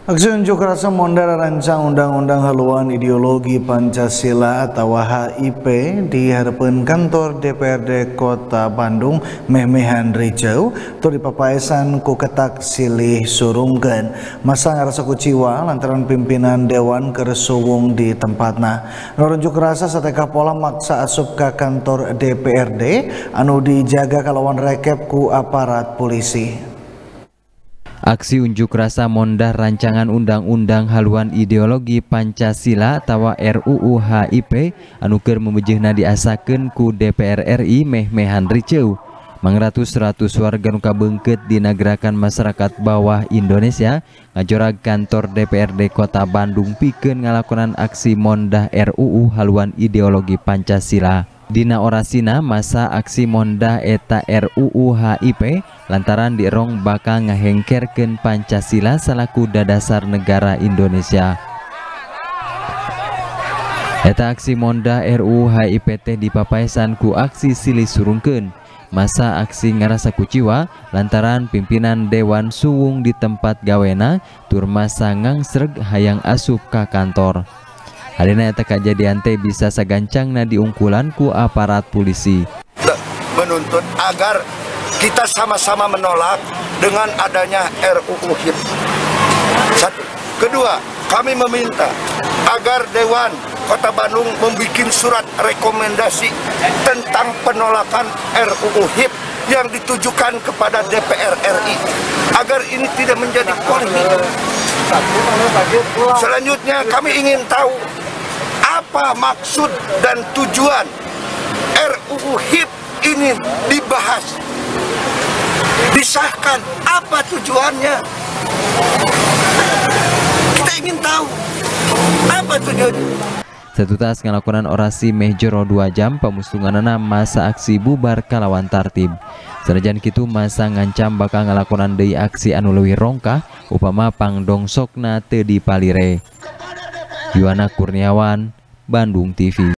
Aksi unjuk rasa mondar rancang undang-undang haluan ideologi Pancasila atau HIP di hadapan kantor DPRD Kota Bandung meh-mehan ricau tu dipapaesan ku ketak silih surungkeun masa ngarasa kuciwa lantaran pimpinan dewan keresuwung di tempatna. Nurunjuk rasa sateka pola maksa asup ka kantor DPRD anu dijaga kalawan rekep ku aparat polisi. Aksi unjuk rasa mondar rancangan undang-undang haluan ideologi Pancasila atau RUU HIP anu keur memujihna diasakeun ku DPR RI meh-mehan riceu. Mangratus-ratus warga nu kabeungkeut dina gerakan masyarakat bawah Indonesia ngajorag kantor DPRD Kota Bandung pikeun ngalakonan aksi mondah RUU haluan ideologi Pancasila. Dina orasina masa aksi mondah eta RUU HIP lantaran dirong bakal ngahengkerkeun Pancasila salaku dadasar negara Indonesia. Eta aksi mondah RUU HIP teh dipapaesan ku aksi silih surungkeun. Masa aksi ngarasa kuciwa lantaran pimpinan dewan suwung di tempat gawena tur masa ngangsreg hayang asup ka kantor. Halina eta kejadian teh bisa sagancangna diungkulan ku aparat polisi. Menuntut agar kita sama-sama menolak dengan adanya RUU HIP. Satu. Kedua, kami meminta agar Dewan Kota Bandung membuat surat rekomendasi tentang penolakan RUU HIP yang ditujukan kepada DPR RI agar ini tidak menjadi polemik. Selanjutnya kami ingin tahu apa maksud dan tujuan RUU HIP ini dibahas, disahkan, apa tujuannya? Kita ingin tahu apa tujuannya. Setutas ngalakonan orasi meh jero 2 jam pamustunganana masa aksi bubar kalawan tartib. Sanajan kitu masa ngancam bakal ngalakonan deui aksi anu leuwih rongkah upama pangdongsokna teu dipalire. Yuwana Kurniawan, Bandung TV.